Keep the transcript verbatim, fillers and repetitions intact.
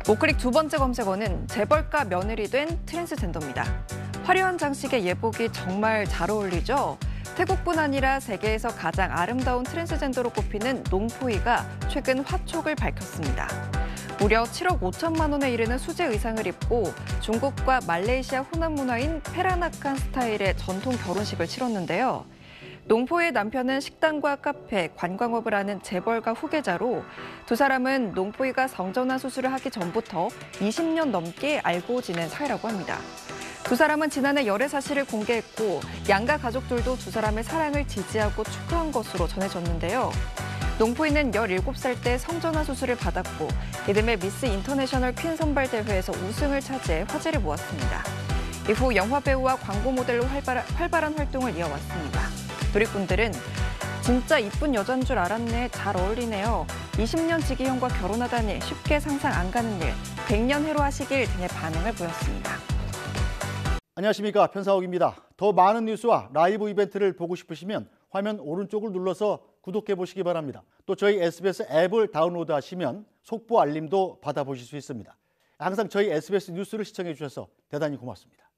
우클릭 두 번째 검색어는 재벌가 며느리 된 트랜스젠더입니다. 화려한 장식에 예복이 정말 잘 어울리죠? 태국뿐 아니라 세계에서 가장 아름다운 트랜스젠더로 꼽히는 농포이가 최근 화촉을 밝혔습니다. 무려 칠억 오천만 원에 이르는 수제 의상을 입고 중국과 말레이시아 호남 문화인 페라나칸 스타일의 전통 결혼식을 치렀는데요. 농포의 남편은 식당과 카페, 관광업을 하는 재벌가 후계자로 두 사람은 농포이가 성전환 수술을 하기 전부터 이십 년 넘게 알고 지낸 사이라고 합니다. 두 사람은 지난해 열애 사실을 공개했고 양가 가족들도 두 사람의 사랑을 지지하고 축하한 것으로 전해졌는데요. 농포이는 열일곱 살 때 성전환 수술을 받았고 이듬해 미스 인터내셔널 퀸 선발 대회에서 우승을 차지해 화제를 모았습니다. 이후 영화 배우와 광고 모델로 활발한, 활발한 활동을 이어왔습니다. 누리꾼들은 진짜 이쁜 여잔 줄 알았네, 잘 어울리네요. 이십 년 지기형과 결혼하다니 쉽게 상상 안 가는 일, 백 년 해로 하시길 등의 반응을 보였습니다. 안녕하십니까, 편사옥입니다. 더 많은 뉴스와 라이브 이벤트를 보고 싶으시면 화면 오른쪽을 눌러서 구독해 보시기 바랍니다. 또 저희 에스비에스 앱을 다운로드하시면 속보 알림도 받아보실 수 있습니다. 항상 저희 에스비에스 뉴스를 시청해 주셔서 대단히 고맙습니다.